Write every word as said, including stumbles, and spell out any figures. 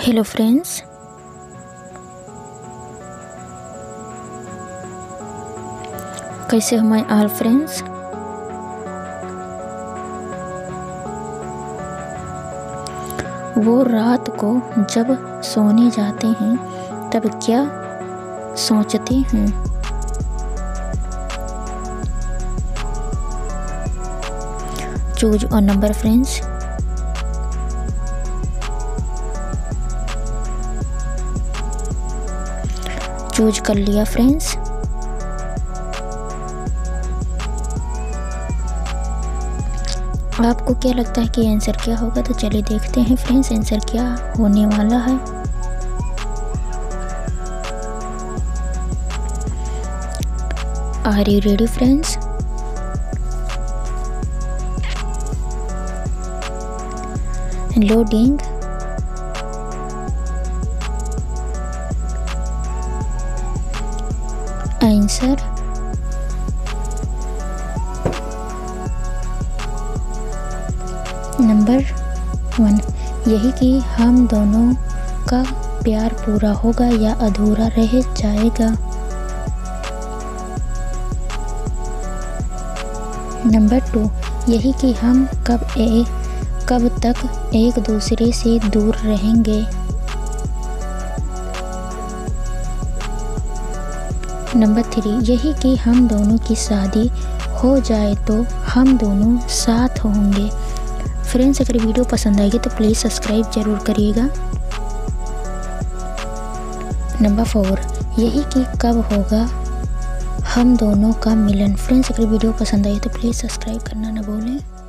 Hello friends, कैसे हो my all friends. वो रात को जब सोने जाते हैं तब क्या सोचते हैं। Choose a number friends. Choose कर लिया फ्रेंड्स। आपको क्या लगता है कि आंसर क्या होगा? तो चलिए देखते हैं फ्रेंड्स आंसर क्या होने वाला है। Are you ready friends? Loading. Answer number one, यही कि हम दोनों का प्यार पूरा होगा या अधूरा रह जाएगा। नंबर टू, यही कि हम कब ए कब तक एक दूसरे से दूर रहेंगे। नंबर थ्री, यही कि हम दोनों की शादी हो जाए तो हम दोनों साथ होंगे। फ्रेंड्स, अगर वीडियो पसंद आएगी तो प्लीज़ सब्सक्राइब जरूर करिएगा। नंबर फोर, यही कि कब होगा हम दोनों का मिलन। फ्रेंड्स, अगर वीडियो पसंद आई तो प्लीज़ सब्सक्राइब करना ना भूलें।